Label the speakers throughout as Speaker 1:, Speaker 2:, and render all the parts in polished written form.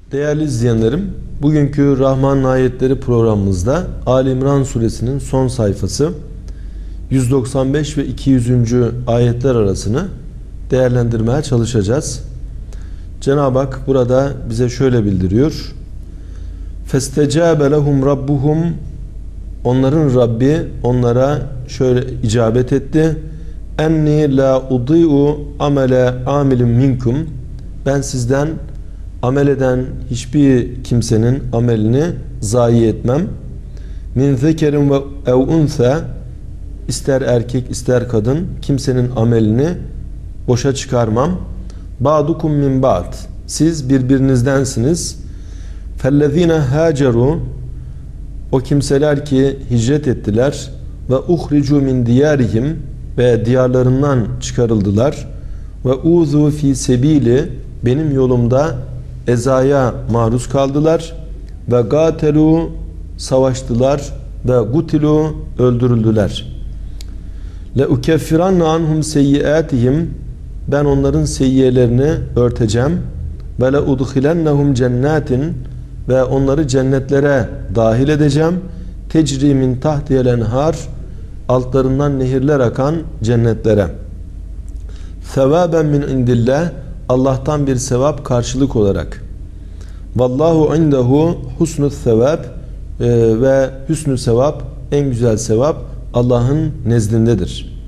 Speaker 1: Değerli izleyenlerim, bugünkü Rahman Ayetleri programımızda Ali İmran suresinin son sayfası 195 ve 200. ayetler arasını değerlendirmeye çalışacağız. Cenab-ı Hak burada bize şöyle bildiriyor. فَاسْتَجَابَ لَهُمْ رَبُّهُمْ Onların Rabbi onlara şöyle icabet etti. اَنِّي لَا اُضِيءُ عَمَلَ عَامِلٍ مِنْكُمْ Ben sizden amel eden hiçbir kimsenin amelini zayi etmem. Min zekerin ve ev unsa ister erkek ister kadın kimsenin amelini boşa çıkarmam. Ba'dukum min ba'd siz birbirinizdensiniz. Fellezine haceru o kimseler ki hicret ettiler ve uhricu min diyarihim ve diyarlarından çıkarıldılar ve uzu fi sebili benim yolumda ezaya maruz kaldılar ve gatelu savaştılar ve gutilu öldürüldüler. Le ukeffiranna anhum seyyiatihim ben onların seyyiyelerini örteceğim ve le udkhilennahum cennetin ve onları cennetlere dahil edeceğim. Tecri min tahtiyel enhar altlarından nehirler akan cennetlere. Sevaben min indillah Allah'tan bir sevap karşılık olarak. Vallahu indehu husnü sevap ve hüsnü sevap en güzel sevap Allah'ın nezdindedir.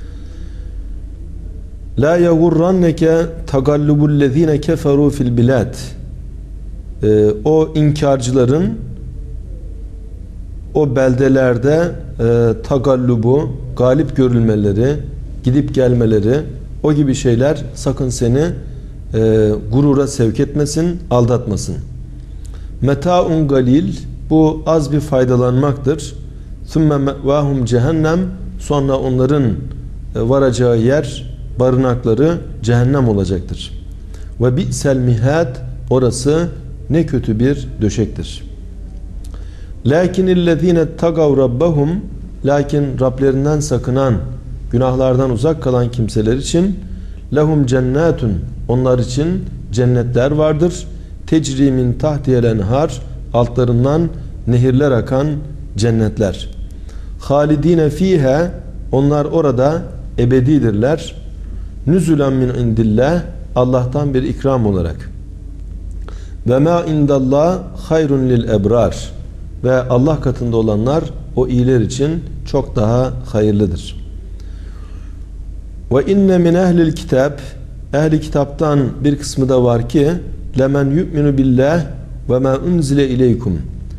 Speaker 1: La yagurranneke tagallubullezine keferu fil bilad o inkarcıların o beldelerde tagallubu, galip görülmeleri, gidip gelmeleri o gibi şeyler sakın seni gurura sevk etmesin, aldatmasın. Meta'un galil bu az bir faydalanmaktır. Sümme me'vahum cehennem sonra onların varacağı yer, barınakları cehennem olacaktır. Ve bi'sel mihad orası ne kötü bir döşektir. Lakinillezine tagav rabbahum lakin Rablerinden sakınan, günahlardan uzak kalan kimseler için lehum cennetun onlar için cennetler vardır. Tecri min tahtiyel enhar altlarından nehirler akan cennetler. Halidine fiha onlar orada ebedidirler. Nüzulen min indillah Allah'tan bir ikram olarak. Ve ma indallah hayrun lil ebrar ve Allah katında olanlar o iyiler için çok daha hayırlıdır. Ve inne min ehlil kitab ehli kitaptan bir kısmı da var ki lemen yu'minu billah ve ma unzile ileykum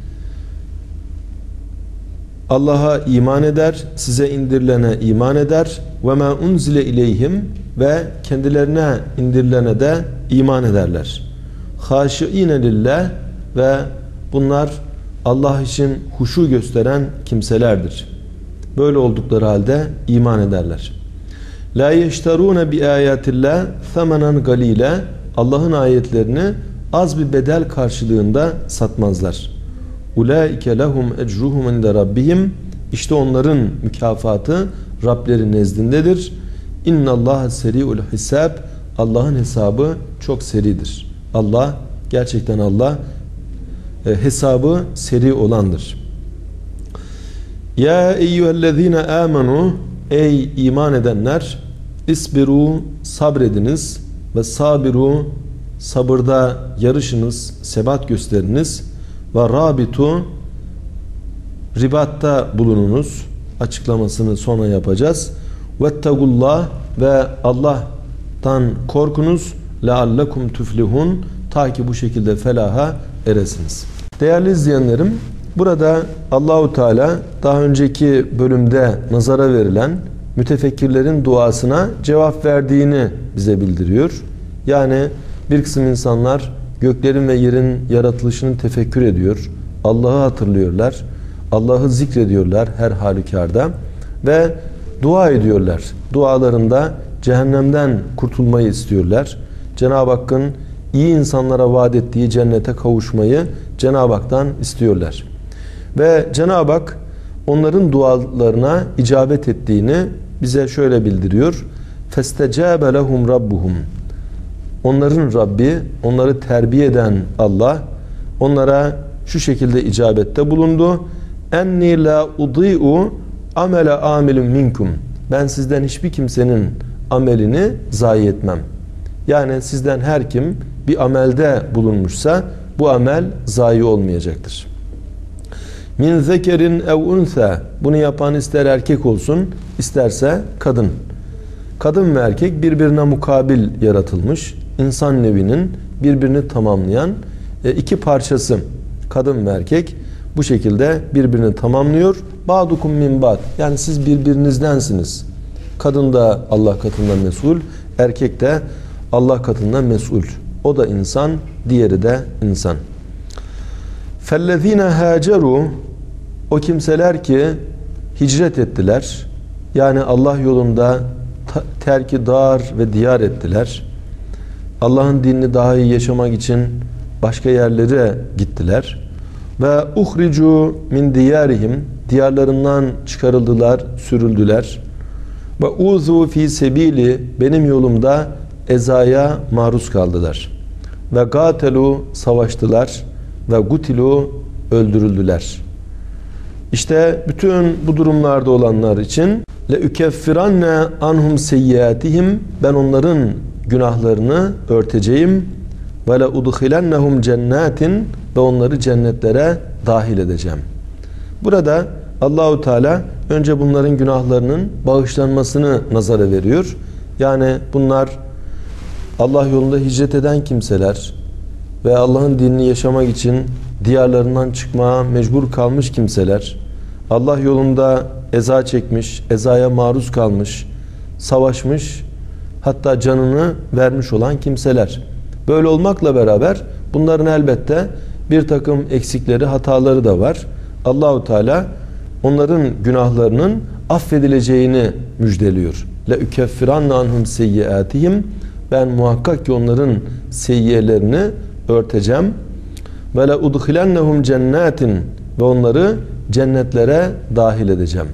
Speaker 1: Allah'a iman eder, size indirilene iman eder ve ma unzile ileyhim ve kendilerine indirilene de iman ederler. Haşiine lillah ve bunlar Allah için huşu gösteren kimselerdir. Böyle oldukları halde iman ederler. La yeşterune bi ayatillah thamanan galile Allah'ın ayetlerini az bir bedel karşılığında satmazlar. Ulaike lehum ecruhum inde rabbihim işte onların mükafatı Rableri nezdindedir. İnnallâhe seri'ul hisab Allah'ın hesabı çok seridir. Allah gerçekten Allah hesabı seri olandır. Ya eyyühellezine amenu ey iman edenler isbiru sabrediniz ve sabiru sabırda yarışınız, sebat gösteriniz ve rabitu ribatta bulununuz. Açıklamasını sonra yapacağız. Vettegullah ve Allah'tan korkunuz leallekum tuflihun ta ki bu şekilde felaha eresiniz. Değerli izleyenlerim, burada Allahu Teala daha önceki bölümde nazara verilen mütefekkirlerin duasına cevap verdiğini bize bildiriyor. Yani bir kısım insanlar göklerin ve yerin yaratılışını tefekkür ediyor. Allah'ı hatırlıyorlar. Allah'ı zikrediyorlar her halükarda ve dua ediyorlar. Dualarında cehennemden kurtulmayı istiyorlar. Cenab-ı Hakk'ın iyi insanlara vaat ettiği cennete kavuşmayı Cenab-ı Hak'tan istiyorlar. Ve Cenab-ı Hak onların dualarına icabet ettiğini bize şöyle bildiriyor. فَاسْتَجَابَ لَهُمْ رَبُّهُمْ onların Rabbi, onları terbiye eden Allah onlara şu şekilde icabette bulundu. Enni la udi'u amele amilun minkum. Ben sizden hiçbir kimsenin amelini zayi etmem. Yani sizden her kim bir amelde bulunmuşsa bu amel zayi olmayacaktır. Min zekerin ev unsa. Bunu yapan ister erkek olsun, isterse kadın. Kadın ve erkek birbirine mukabil yaratılmış. İnsan nevinin birbirini tamamlayan iki parçası. Kadın ve erkek bu şekilde birbirini tamamlıyor. Ba'dukum min ba'd. Yani siz birbirinizdensiniz. Kadın da Allah katında mesul, erkek de Allah katında mesul. O da insan, diğeri de insan. Fellezine haceru, o kimseler ki hicret ettiler. Yani Allah yolunda terki dar ve diyar ettiler. Allah'ın dinini daha iyi yaşamak için başka yerlere gittiler. Ve uhricu min diyarihim, diyarlarından çıkarıldılar, sürüldüler. Ve uzu fi sebili, benim yolumda ezaya maruz kaldılar. Ve gatelu, savaştılar. Ve gutilu, öldürüldüler. İşte bütün bu durumlarda olanlar için le ukeffiranne anhum seyyiatihim, ben onların günahlarını örteceğim. Ve le udkhilennehum cennetin, ve onları cennetlere dahil edeceğim. Burada Allahu Teala önce bunların günahlarının bağışlanmasını nazara veriyor. Yani bunlar Allah yolunda hicret eden kimseler ve Allah'ın dinini yaşamak için diyarlarından çıkmaya mecbur kalmış kimseler, Allah yolunda eza çekmiş, ezaya maruz kalmış, savaşmış, hatta canını vermiş olan kimseler. Böyle olmakla beraber bunların elbette bir takım eksikleri, hataları da var. Allahu Teala onların günahlarının affedileceğini müjdeliyor. Le ukeffiranne anhum seyyiatihim, ben muhakkak ki onların seyyiyelerini örteceğim. Ve le udkhilennehum cennetin, ve onları cennetlere dahil edeceğim.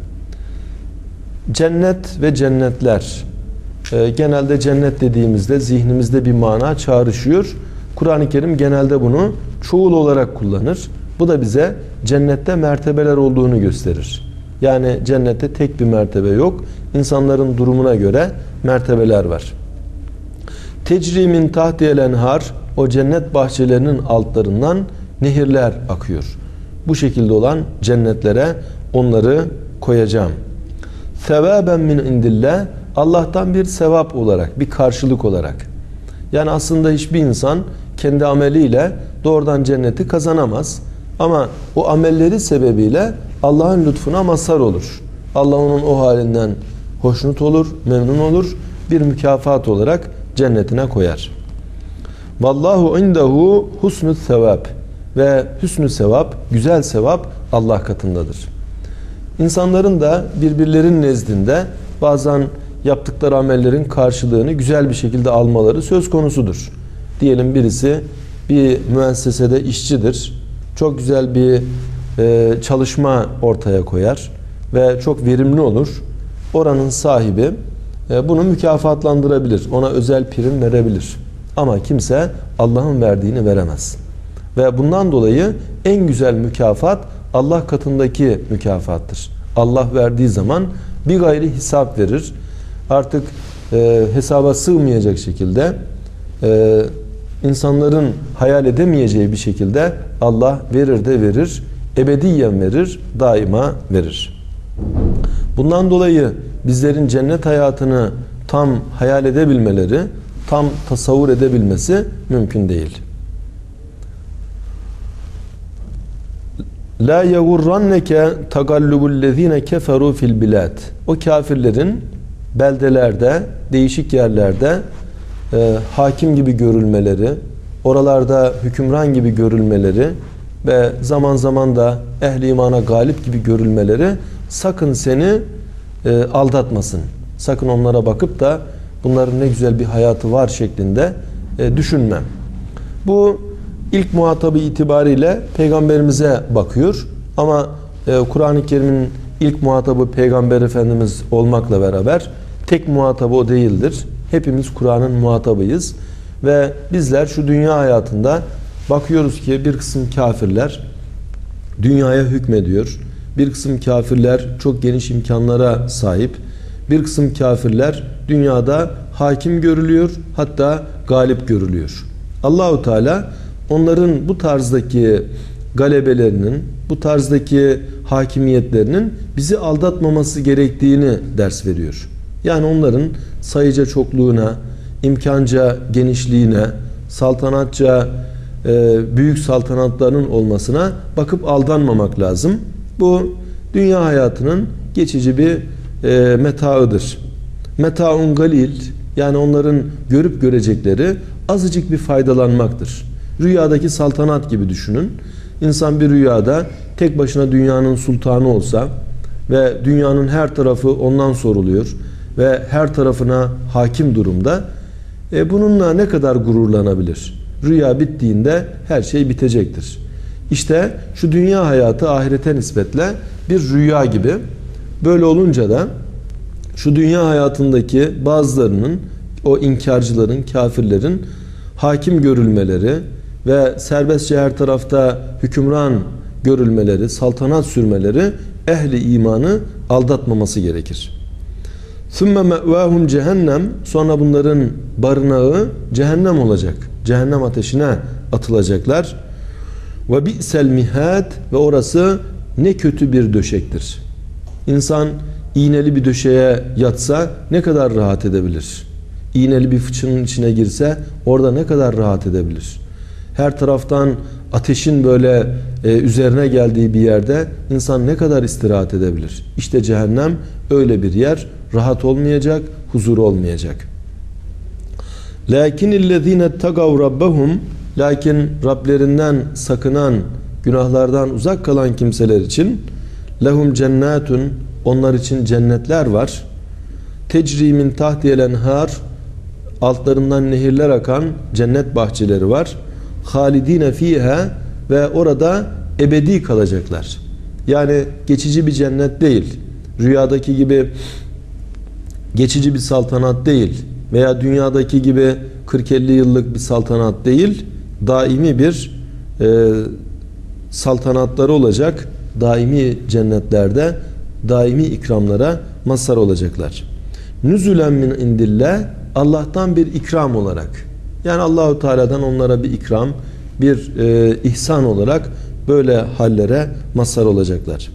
Speaker 1: Cennet ve cennetler, genelde cennet dediğimizde zihnimizde bir mana çağrışıyor. Kur'an-ı Kerim genelde bunu çoğul olarak kullanır. Bu da bize cennette mertebeler olduğunu gösterir. Yani cennette tek bir mertebe yok. İnsanların durumuna göre mertebeler var. Tecri min tahtiyel enhar, o cennet bahçelerinin altlarından nehirler akıyor. Bu şekilde olan cennetlere onları koyacağım. Sevaben min indillah, Allah'tan bir sevap olarak, bir karşılık olarak. Yani aslında hiçbir insan kendi ameliyle doğrudan cenneti kazanamaz. Ama o amelleri sebebiyle Allah'ın lütfuna mazhar olur. Allah onun o halinden hoşnut olur, memnun olur. Bir mükafat olarak cennetine koyar. Vallahu indehu husnü sevap, ve hüsnü sevap, güzel sevap Allah katındadır. İnsanların da birbirlerinin nezdinde bazen yaptıkları amellerin karşılığını güzel bir şekilde almaları söz konusudur. Diyelim birisi bir müessesede işçidir. Çok güzel bir çalışma ortaya koyar ve çok verimli olur. Oranın sahibi bunu mükafatlandırabilir. Ona özel prim verebilir. Ama kimse Allah'ın verdiğini veremez. Ve bundan dolayı en güzel mükafat Allah katındaki mükafattır. Allah verdiği zaman bir gayri hesap verir. Artık hesaba sığmayacak şekilde, insanların hayal edemeyeceği bir şekilde Allah verir de verir, ebediyen verir, daima verir. Bundan dolayı bizlerin cennet hayatını tam hayal edebilmeleri, tam tasavvur edebilmesi mümkün değil. La yegurranneke tagallubullezine keferu fil bilad. O kafirlerin beldelerde, değişik yerlerde hakim gibi görülmeleri, oralarda hükümran gibi görülmeleri ve zaman zaman da ehli imana galip gibi görülmeleri sakın seni aldatmasın. Sakın onlara bakıp da bunların ne güzel bir hayatı var şeklinde düşünme. Bu ilk muhatabı itibariyle peygamberimize bakıyor. Ama Kur'an-ı Kerim'in ilk muhatabı Peygamber Efendimiz olmakla beraber tek muhatabı o değildir. Hepimiz Kur'an'ın muhatabıyız. Ve bizler şu dünya hayatında bakıyoruz ki bir kısım kafirler dünyaya hükmediyor. Bir kısım kafirler çok geniş imkanlara sahip. Bir kısım kafirler dünyada hakim görülüyor, hatta galip görülüyor. Allahu Teala onların bu tarzdaki galebelerinin, bu tarzdaki hakimiyetlerinin bizi aldatmaması gerektiğini ders veriyor. Yani onların sayıca çokluğuna, imkanca genişliğine, saltanatça büyük saltanatlarının olmasına bakıp aldanmamak lazım. Bu dünya hayatının geçici bir metaıdır. Metaun galil, yani onların görüp görecekleri azıcık bir faydalanmaktır. Rüyadaki saltanat gibi düşünün. İnsan bir rüyada tek başına dünyanın sultanı olsa ve dünyanın her tarafı ondan soruluyor ve her tarafına hakim durumda, bununla ne kadar gururlanabilir? Rüya bittiğinde her şey bitecektir. İşte şu dünya hayatı ahirete nispetle bir rüya gibi. Böyle olunca da şu dünya hayatındaki bazılarının, o inkarcıların, kafirlerin hakim görülmeleri ve serbestçe her tarafta hükümran görülmeleri, saltanat sürmeleri ehli imanı aldatmaması gerekir. ثُمَّ مَأْوَاهُمْ cehennem, sonra bunların barınağı cehennem olacak. Cehennem ateşine atılacaklar. وَبِئْسَ الْمِهَادِ, ve orası ne kötü bir döşektir. İnsan iğneli bir döşeğe yatsa ne kadar rahat edebilir? İğneli bir fıçının içine girse orada ne kadar rahat edebilir? Her taraftan ateşin böyle üzerine geldiği bir yerde insan ne kadar istirahat edebilir? İşte cehennem öyle bir yer. Rahat olmayacak, huzur olmayacak. Lakinnellezine ettagav rabbahum, lakin Rablerinden sakınan, günahlardan uzak kalan kimseler için lehum cennetun, onlar için cennetler var. Tecri min tahtiyel enhar, altlarından nehirler akan cennet bahçeleri var. Halidine fiha, ve orada ebedi kalacaklar. Yani geçici bir cennet değil. Rüyadaki gibi geçici bir saltanat değil veya dünyadaki gibi 40-50 yıllık bir saltanat değil, daimi bir saltanatları olacak, daimi cennetlerde daimi ikramlara mazhar olacaklar. Nüzülen min indillah, Allah'tan bir ikram olarak, yani Allahu Teala'dan onlara bir ikram, bir ihsan olarak böyle hallere mazhar olacaklar.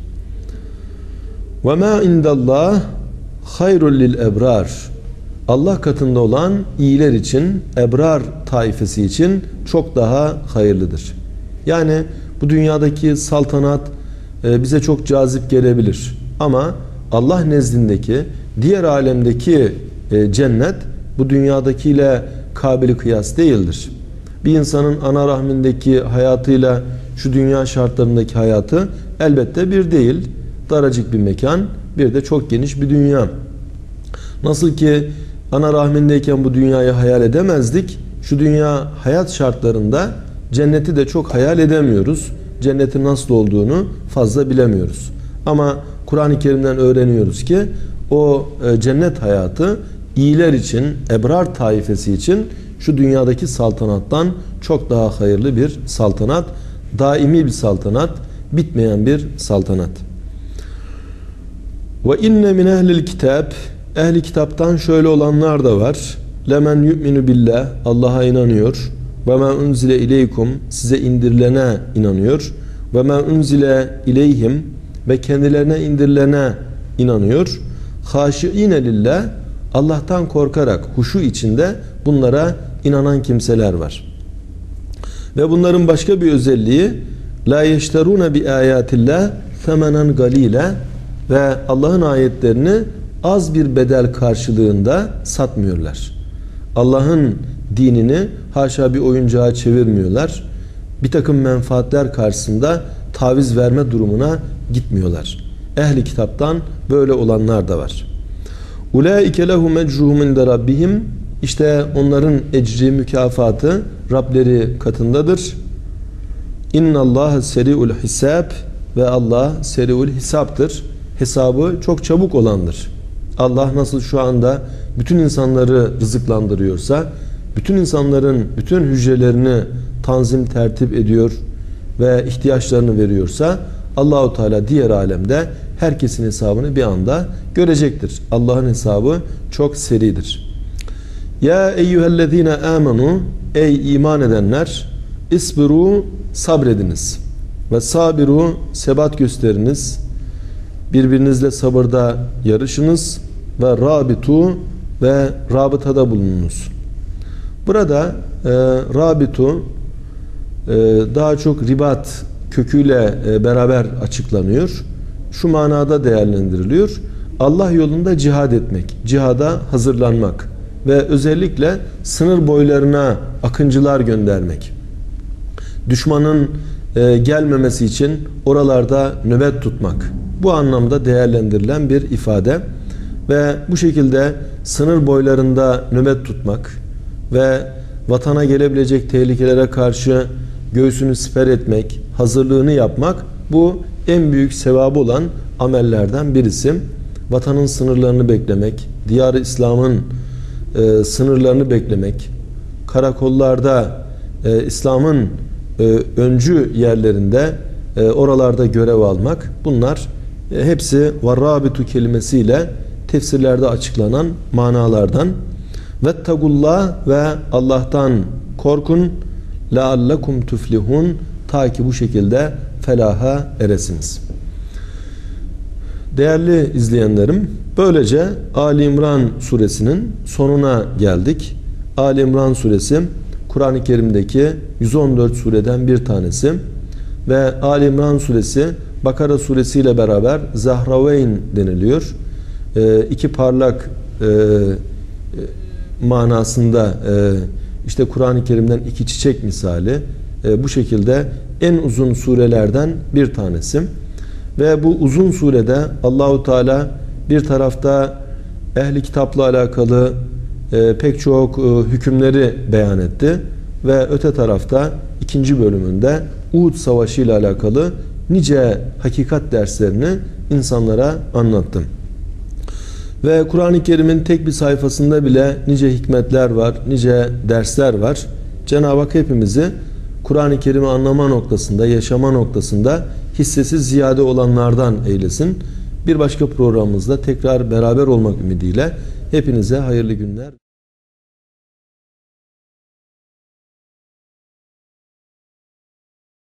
Speaker 1: Ve ma indallah hayrul lil ebrar, Allah katında olan iyiler için, ebrar taifesi için çok daha hayırlıdır. Yani bu dünyadaki saltanat bize çok cazip gelebilir. Ama Allah nezdindeki, diğer alemdeki cennet bu dünyadakiyle kabili kıyas değildir. Bir insanın ana rahmindeki hayatıyla şu dünya şartlarındaki hayatı elbette bir değil. Daracık bir mekan, bir de çok geniş bir dünya. Nasıl ki ana rahmindeyken bu dünyayı hayal edemezdik, şu dünya hayat şartlarında cenneti de çok hayal edemiyoruz. Cennetin nasıl olduğunu fazla bilemiyoruz. Ama Kur'an-ı Kerim'den öğreniyoruz ki o cennet hayatı iyiler için, ebrar taifesi için şu dünyadaki saltanattan çok daha hayırlı bir saltanat, daimi bir saltanat, bitmeyen bir saltanat. Ve inne min ehlil kitab, ehli kitaptan şöyle olanlar da var. Lemen yu'minu billah, Allah'a inanıyor. Ve men unzile ileykum, size indirilene inanıyor. Ve men unzile ileyhim, ve kendilerine indirilene inanıyor. Haşiine lillah, Allah'tan korkarak huşu içinde bunlara inanan kimseler var. Ve bunların başka bir özelliği la yeşterune bi ayatillah semenen galile, ve Allah'ın ayetlerini az bir bedel karşılığında satmıyorlar. Allah'ın dinini haşa bir oyuncağa çevirmiyorlar. Bir takım menfaatler karşısında taviz verme durumuna gitmiyorlar. Ehli kitaptan böyle olanlar da var. Ulaike lehum ecruhum inde rabbihim, işte onların ecri, mükafatı Rableri katındadır. İnnallâhe seri'ul hisab, ve Allah seri'ul hisaptır. Hesabı çok çabuk olandır. Allah nasıl şu anda bütün insanları rızıklandırıyorsa, bütün insanların bütün hücrelerini tanzim tertip ediyor ve ihtiyaçlarını veriyorsa, Allahu Teala diğer alemde herkesin hesabını bir anda görecektir. Allah'ın hesabı çok seridir. Ya eyyühellezine amenu, ey iman edenler, isbiru, sabrediniz ve sabiru, sebat gösteriniz, birbirinizle sabırda yarışınız ve rabitu, ve rabıtada bulununuz. Burada rabitu daha çok ribat köküyle beraber açıklanıyor. Şu manada değerlendiriliyor: Allah yolunda cihad etmek, cihada hazırlanmak ve özellikle sınır boylarına akıncılar göndermek. Düşmanın gelmemesi için oralarda nöbet tutmak. Bu anlamda değerlendirilen bir ifade ve bu şekilde sınır boylarında nöbet tutmak ve vatana gelebilecek tehlikelere karşı göğsünü siper etmek, hazırlığını yapmak, bu en büyük sevabı olan amellerden birisi. Vatanın sınırlarını beklemek, diyar-ı İslam'ın sınırlarını beklemek, karakollarda İslam'ın öncü yerlerinde oralarda görev almak, bunlar hepsi varrabitu kelimesiyle tefsirlerde açıklanan manalardan. Vettagullah, ve Allah'tan korkun, leallekum tuflihun, ta ki bu şekilde felaha eresiniz. Değerli izleyenlerim, böylece Ali İmran suresinin sonuna geldik. Ali İmran suresi Kur'an-ı Kerim'deki 114 sureden bir tanesi ve Ali İmran suresi Bakara suresi ile beraber Zahraveyn deniliyor. İki parlak manasında, işte Kur'an-ı Kerim'den iki çiçek misali, bu şekilde en uzun surelerden bir tanesi. Ve bu uzun surede Allahu Teala bir tarafta ehli kitapla alakalı pek çok hükümleri beyan etti ve öte tarafta ikinci bölümünde Uhud Savaşı ile alakalı nice hakikat derslerini insanlara anlattım. Ve Kur'an-ı Kerim'in tek bir sayfasında bile nice hikmetler var, nice dersler var. Cenab-ı Hak hepimizi Kur'an-ı Kerim'i anlama noktasında, yaşama noktasında hissesi ziyade olanlardan eylesin. Bir başka programımızda tekrar beraber olmak ümidiyle hepinize hayırlı günler.